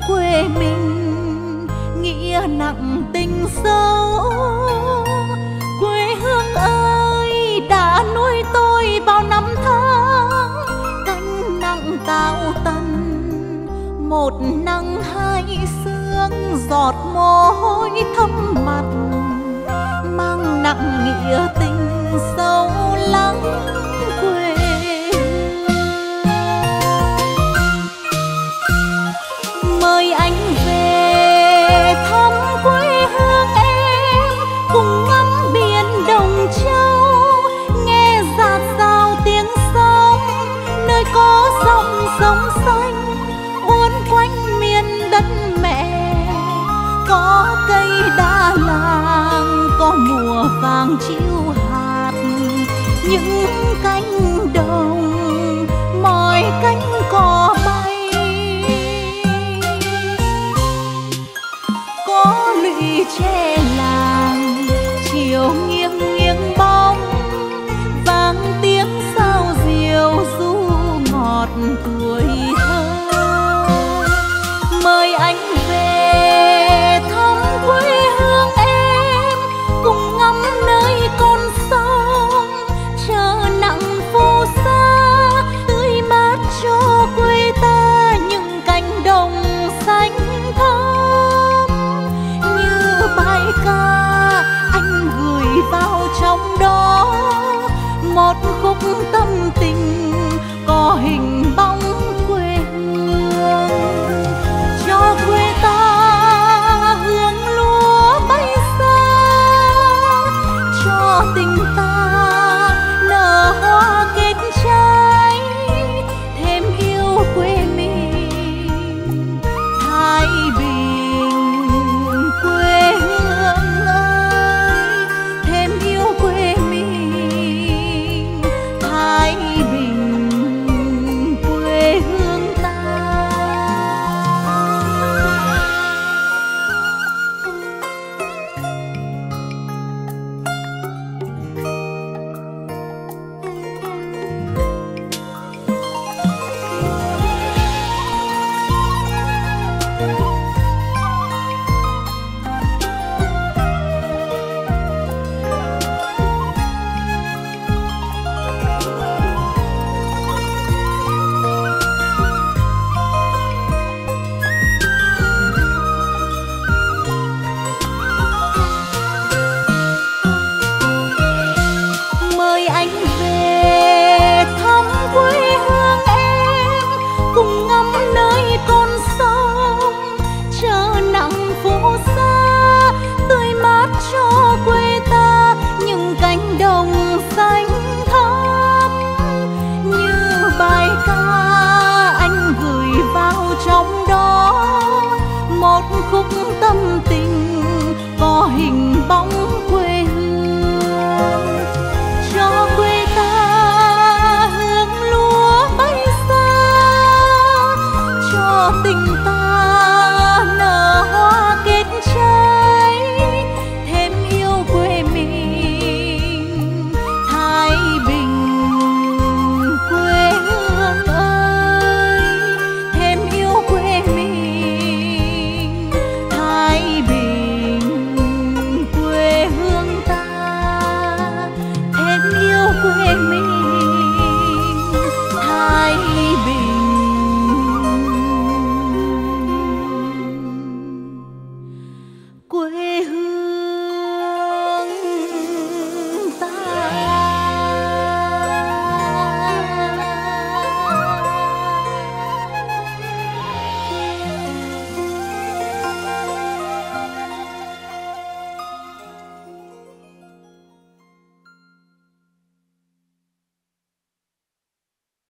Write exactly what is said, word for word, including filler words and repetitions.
quê mình, nghĩa nặng tình sâu. Quê hương ơi đã nuôi tôi bao năm tháng, canh nặng tạo tần, một nắng hai sương, giọt mồ hôi thấm mặt, mang nặng nghĩa tình sâu lắng quê. Mời anh về thăm quê hương em, cùng ngắm biển Đồng Châu, nghe rạt rào tiếng sóng, nơi có dòng sông xanh uốn quanh miền đất mẹ. Có cây đa làng, có mùa vàng chiêu hạt, những cánh đồng mỏi cánh cò bay. Có lũy tre làng chiều nghiêng nghiêng bóng, vang tiếng sao diều ru ngọt tuổi thơ. Mời anh về thăm quê hương em, cùng ngắm nơi con sông chờ nặng phù sa, tươi mát cho quê ta những cánh đồng xanh thắm. Như bài ca anh gửi vào trong đó, một khúc tâm tình có hình bóng quê hương, cho quê ta hương lúa bay xa, cho tình ta nở hoa kết trái, thêm yêu quê mình Thái Bình. Quê hương ơi, thêm yêu quê mình Thái Bình, quê hương ta. Mời anh về thăm quê hương em, cùng ngắm nơi con sông chờ nặng phù sa, tươi mát cho quê ta những cánh đồng xanh thắm. Như bài ca anh gửi vào trong đó, một khúc tâm tình có hình bóng quê hương, cho quê ta hương lúa bay xa, cho tình ta